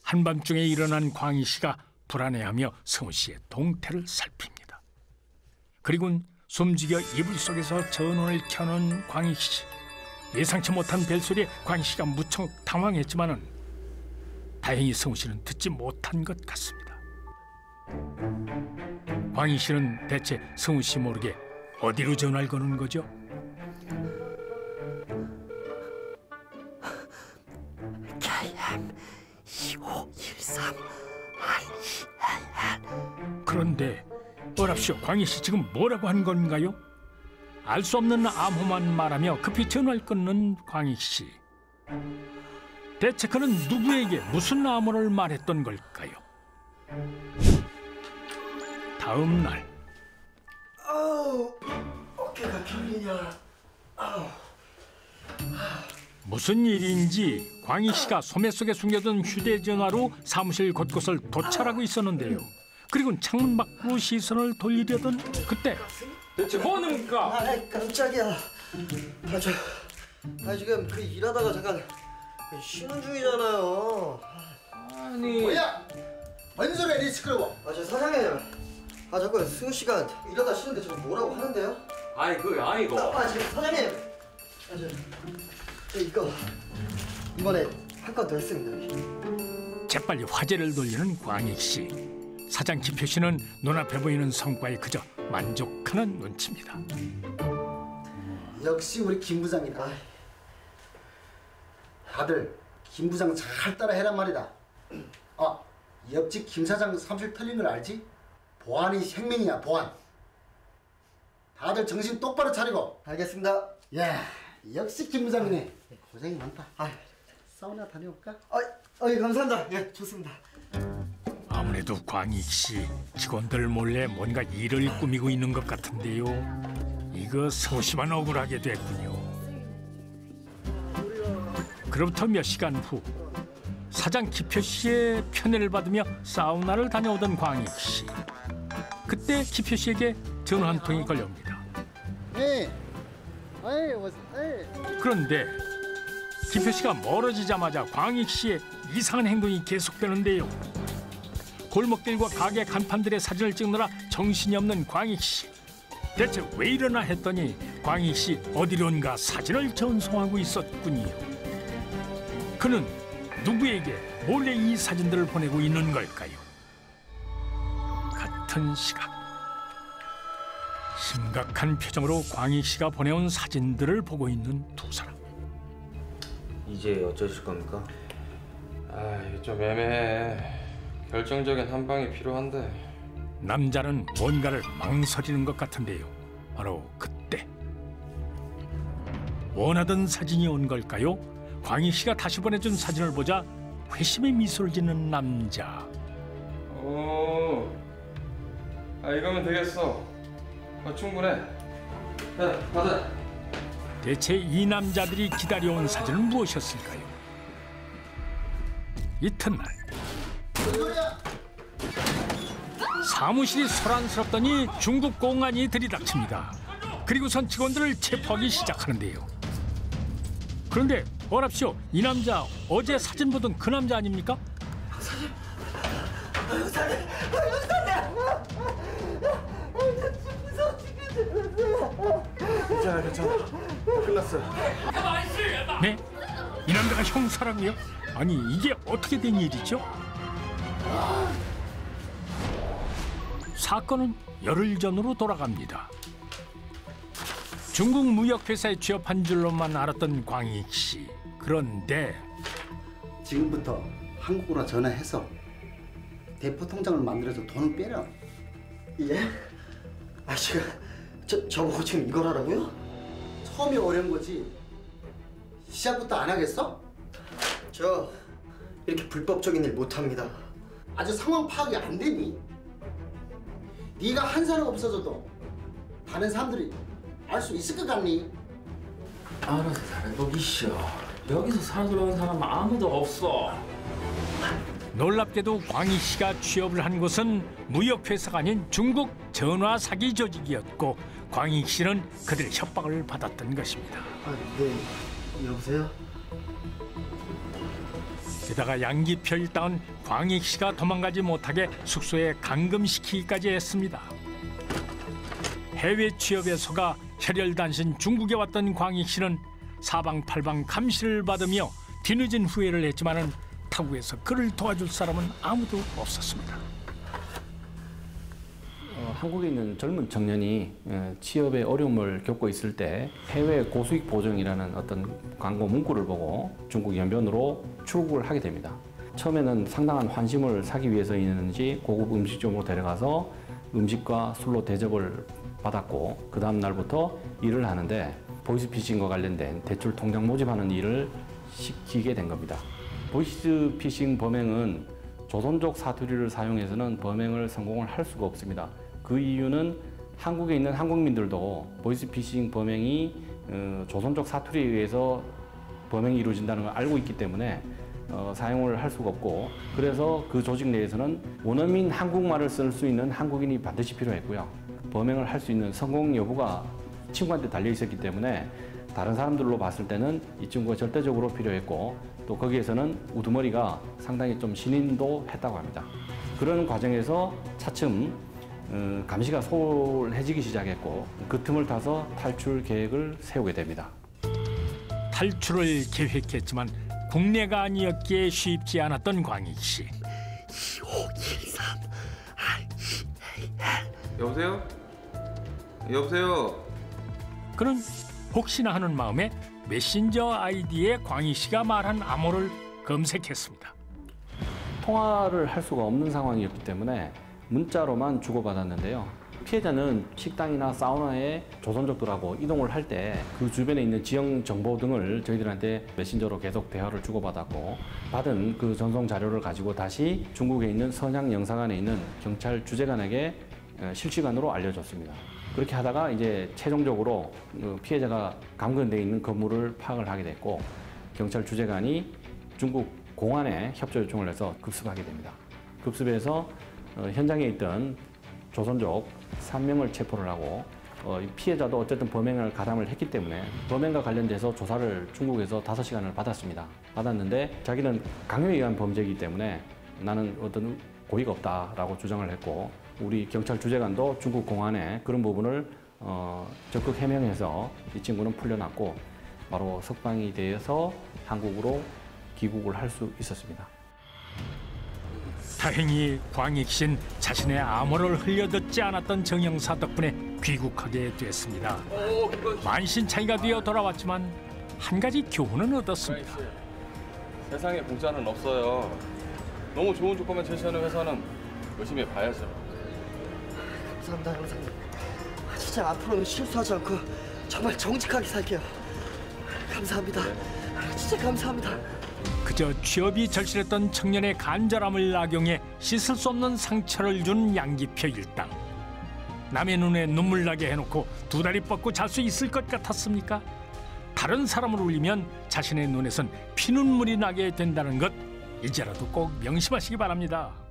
한밤중에 일어난 광희 씨가 불안해하며 성우 씨의 동태를 살핍니다. 그리고는 숨죽여 이불 속에서 전원을 켜는 광희 씨. 예상치 못한 벨소리에 광희 씨가 무척 당황했지만은 다행히 성우 씨는 듣지 못한 것 같습니다. 광희 씨는 대체 성우 씨 모르게 어디로 전화를 거는 거죠? KM 2513 그런데 어랍쇼, 광희 씨 지금 뭐라고 한 건가요? 알 수 없는 암호만 말하며 급히 전화를 끊는 광희 씨. 대체 그는 누구에게 무슨 암호를 말했던 걸까요? 다음 날. 어깨가 결리냐. 무슨 일인지 광희 씨가 소매 속에 숨겨둔 휴대전화로 사무실 곳곳을 도찰하고 있었는데요. 그리고 창문 밖으로 시선을 돌리려던 그때. 대체 뭐 하는 겁니까? 깜짝이야. 지금 일하다가 잠깐 쉬는 중이잖아요. 아니. 뭐야? 뭔 소리야, 니 시끄러워. 저 사장님. 자꾸 승우 씨가 일하다 쉬는데 지금 뭐라고 하는데요? 아이 그 아니고. 지금 사장님. 이거 이번에 한 건 더 했습니다. 재빨리 화제를 돌리는 광희 씨. 사장 기표 씨는 눈앞에 보이는 성과에 그저 만족하는 눈치입니다. 역시 우리 김 부장이다. 다들 김 부장 잘 따라 해란 말이다. 옆집 김 사장 사무실 털린 걸 알지? 보안이 생명이야, 보안. 다들 정신 똑바로 차리고. 알겠습니다. 야, 역시 김 부장이네. 고생이 많다. 사우나 다녀올까? 감사합니다. 예, 좋습니다. 아무래도 광희 씨 직원들 몰래 뭔가 일을 꾸미고 있는 것 같은데요. 이거 성우 씨만 억울하게 됐군요. 그로부터 몇 시간 후 사장 기표 씨의 편애를 받으며 사우나를 다녀오던 광희 씨. 그때 기표 씨에게 전화 한 통이 걸려옵니다. 그런데 기표 씨가 멀어지자마자 광희 씨의 이상한 행동이 계속되는데요. 골목길과 가게 간판들의 사진을 찍느라 정신이 없는 광희 씨. 대체 왜 이러나 했더니 광희 씨 어디론가 사진을 전송하고 있었군요. 그는 누구에게 몰래 이 사진들을 보내고 있는 걸까요? 같은 시각 심각한 표정으로 광희 씨가 보내온 사진들을 보고 있는 두 사람. 이제 어쩌실 겁니까? 이거 좀 애매해. 결정적인 한 방이 필요한데. 남자는 뭔가를 망설이는 것 같은데요. 바로 그때 원하던 사진이 온 걸까요? 광희 씨가 다시 보내준 사진을 보자 회심의 미소를 짓는 남자. 이거면 되겠어. 충분해. 가자. 대체 이 남자들이 기다려온 사진은 무엇이었을까요? 이튿날 사무실이 소란스럽더니 중국 공안이 들이닥칩니다. 그리고선 직원들을 체포하기 시작하는데요. 그런데 어랍쇼, 이 남자 어제 사진 보던 그 남자 아닙니까? 괜찮아. 끝났어. 네? 이 남자가 형사라고요? 아니 이게 어떻게 된 일이죠? 사건은 열흘 전으로 돌아갑니다. 중국 무역회사에 취업한 줄로만 알았던 광희 씨. 그런데 지금부터 한국으로 전화해서 대포 통장을 만들어서 돈을 빼라. 예? 저보고 지금 이걸 하라고요? 처음이 어려운 거지. 시작부터 안 하겠어? 저 이렇게 불법적인 일 못합니다. 아주 상황 파악이 안 되니? 네가 한 사람 없어져도 다른 사람들이 알 수 있을 것 같니? 알아서 잘해보기쇼. 여기서 살아돌아온 사람은 아무도 없어. 놀랍게도 광희 씨가 취업을 한 곳은 무역회사가 아닌 중국 전화 사기 조직이었고 광희 씨는 그들의 협박을 받았던 것입니다. 네, 여보세요? 게다가 양기표 일당은 광익 씨가 도망가지 못하게 숙소에 감금시키기까지 했습니다. 해외 취업에 속아 혈혈단신 중국에 왔던 광익 씨는 사방팔방 감시를 받으며 뒤늦은 후회를 했지만은 타국에서 그를 도와줄 사람은 아무도 없었습니다. 한국에 있는 젊은 청년이 취업에 어려움을 겪고 있을 때 해외 고수익 보증이라는 어떤 광고 문구를 보고 중국 연변으로 출국을 하게 됩니다. 처음에는 상당한 환심을 사기 위해서였는지 고급 음식점으로 데려가서 음식과 술로 대접을 받았고 그 다음 날부터 일을 하는데 보이스피싱과 관련된 대출 통장 모집하는 일을 시키게 된 겁니다. 보이스피싱 범행은 조선족 사투리를 사용해서는 범행을 성공을 할 수가 없습니다. 그 이유는 한국에 있는 한국민들도 보이스피싱 범행이 조선족 사투리에 의해서 범행이 이루어진다는 걸 알고 있기 때문에 사용을 할 수가 없고 그래서 그 조직 내에서는 원어민 한국말을 쓸 수 있는 한국인이 반드시 필요했고요. 범행을 할 수 있는 성공 여부가 친구한테 달려 있었기 때문에 다른 사람들로 봤을 때는 이 친구가 절대적으로 필요했고 또 거기에서는 우두머리가 상당히 좀 신인도 했다고 합니다. 그런 과정에서 차츰 감시가 소홀해지기 시작했고 그 틈을 타서 탈출 계획을 세우게 됩니다. 탈출을 계획했지만 국내가 아니었기에 쉽지 않았던 광익 씨. 2513 여보세요? 여보세요? 그는 혹시나 하는 마음에 메신저 아이디에 광익 씨가 말한 암호를 검색했습니다. 통화를 할 수가 없는 상황이었기 때문에 문자로만 주고받았는데요. 피해자는 식당이나 사우나에 조선족들하고 이동을 할 때 그 주변에 있는 지형 정보 등을 저희들한테 메신저로 계속 대화를 주고받았고 받은 그 전송 자료를 가지고 다시 중국에 있는 선양 영사관에 있는 경찰 주재관에게 실시간으로 알려줬습니다. 그렇게 하다가 이제 최종적으로 피해자가 감금되어 있는 건물을 파악을 하게 됐고 경찰 주재관이 중국 공안에 협조 요청을 해서 급습하게 됩니다. 급습해서 현장에 있던 조선족 3명을 체포를 하고 피해자도 어쨌든 범행을 가담을 했기 때문에 범행과 관련돼서 조사를 중국에서 5시간을 받았습니다. 받았는데 자기는 강요에 의한 범죄이기 때문에 나는 어떤 고의가 없다라고 주장을 했고 우리 경찰 주재관도 중국 공안에 그런 부분을 적극 해명해서 이 친구는 풀려났고 바로 석방이 되어서 한국으로 귀국을 할 수 있었습니다. 다행히 광익 씨는 자신의 암호를 흘려듣지 않았던 정영사 덕분에 귀국하게 됐습니다. 만신창이가 되어 돌아왔지만 한 가지 교훈은 얻었습니다. 세상에 공짜는 없어요. 너무 좋은 조건만 제시하는 회사는 열심히 봐야죠. 감사합니다 형사님. 진짜 앞으로는 실수하지 않고 정말 정직하게 살게요. 감사합니다. 진짜 감사합니다. 그저 취업이 절실했던 청년의 간절함을 악용해 씻을 수 없는 상처를 준 양기표 일당. 남의 눈에 눈물 나게 해놓고 두 다리 뻗고 잘 수 있을 것 같았습니까? 다른 사람을 울리면 자신의 눈에선 피눈물이 나게 된다는 것 이제라도 꼭 명심하시기 바랍니다.